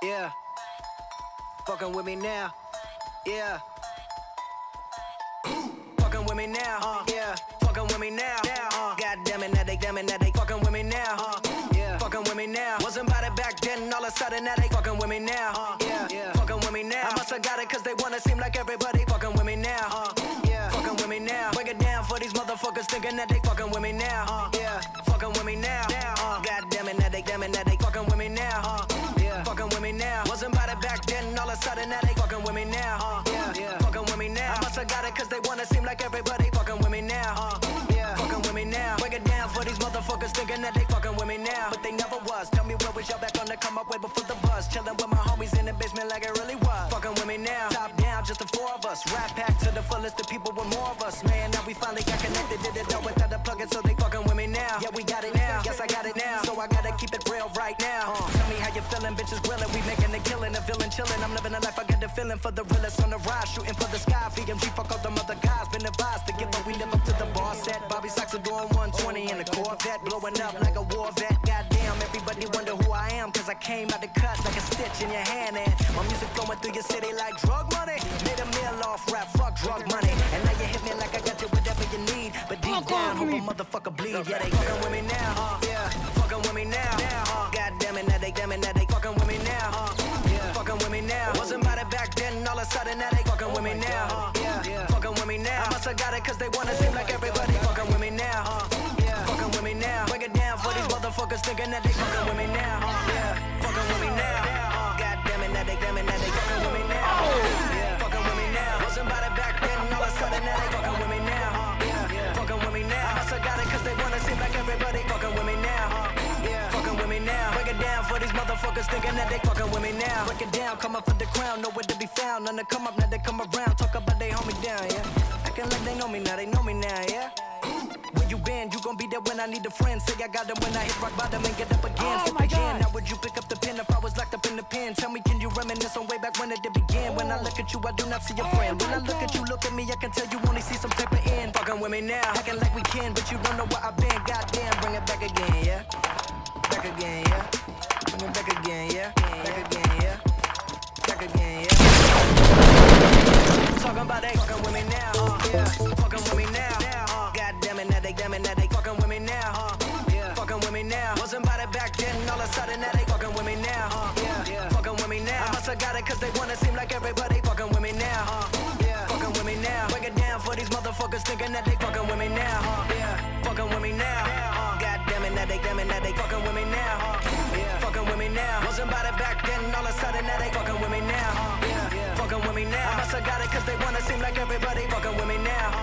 Yeah. Fucking with me now. Yeah. Fucking with me now. Yeah. Fucking with me now. God damn it, now they fucking with me now. Yeah. Fucking with me now. Wasn't about it back then, all of a sudden now they fucking with me now. Yeah. Fucking with me now. I must have got it cause they wanna seem like everybody fucking with me now. Yeah. Fucking with me now. Break it down for these motherfuckers thinking that they fucking with me now. Yeah. Fucking with me now. God damn it, now they fucking with me now. Yeah. Fucking with me now. Wasn't about it back then, all of a sudden now they fucking with me now. Yeah. Fucking with me now. I must have got it cause they wanna seem like everybody fucking with me now. Yeah. Fucking with me now. Break it down for these motherfuckers thinking that they fucking with me now. But they never was. Tell me where was y'all back on the come up way before the buzz. Chilling with my homies in the basement like it really was. Fucking with me now. Top down, just the four of us. Rap pack to the fullest, the people with more of us. Man, now we finally got connected. Did it all without the plug-in, so they fucking with me now. Yeah, we got it now. Yes, I got it now. So I gotta keep it real right now. Tell me how you feeling, bitches grilling. We making a killing, a villain chilling. I'm living a life, I got the feeling for the realest on the rise. Shooting for the sky, VMG, fuck all them other guys. Been advised to give up, we live up to the bar set. Bobby Sox are doing 120 in the Corvette. Blowing up like a war vet. Goddamn, everybody wonder who I am. Cause I came out the cut like a stitch in your hand. And my music flowing through your city like drug money. Made a meal off rap, fuck drug money. And now you hit me like I got you whatever you need. But deep down, hope a motherfucker bleed. Yeah, they fucking with me now. Yeah, fucking with me now. God damn it, now they fucking with me now. Yeah, fucking with me now. Wasn't about it back then, all of a sudden now they fucking with me now. Yeah, fucking with me now. I must have got it cause they wanna seem like everybody fucking with me now. Yeah, fucking with me now. Break it down for these motherfuckers thinking that they fucking with me now. Yeah, fucking with me now. God damn it, now they fucking with me now. Yeah, fucking with me now. Wasn't about it back then, all of a sudden now they fucking with me now. Yeah, fucking with me now. I must have got it cause they wanna seem like everybody fucking with me now. Yeah, fucking with me now. Break it down for these motherfuckers thinking that they fucking with me now. Break it down, come up for the crown, nowhere to be found. None to come up, now they come around. Talk about they hold me down, yeah. Acting like they know me now, yeah. Where you been? You gon' be there when I need a friend. Say I got them when I hit rock bottom and get up again. Oh my God. How would you pick up the pen if I was locked up in the pen? Tell me, can you reminisce on way back when it did begin? When I look at you, I do not see a friend. When I look at you, look at me, I can tell you only see some type of end. Fucking with me now, acting like we can, but you don't know where I've been. Goddamn, bring it back again, yeah. Back again, yeah. Bring it back again, yeah. Back again, yeah. Back again, yeah. Talking about they fucking with me now, yeah. Fucking with me now. God damn it, now they fucking with me now. Yeah. Fucking with me now. Wasn't about it back then, all of a sudden now they fucking with me now. Yeah. Fucking with me now. I must have got it cause they wanna seem like everybody fucking with me now. Yeah. Fucking with me now. Break it down for these motherfuckers thinking that they fucking with me now. Yeah. Fucking with me now. God damn it, now they fucking with me now. Yeah. Fucking with me now. Wasn't about it back then, all of a sudden now they fucking with me now. Yeah. Fucking with me now. I must have got it cause they wanna seem like everybody fucking with me now.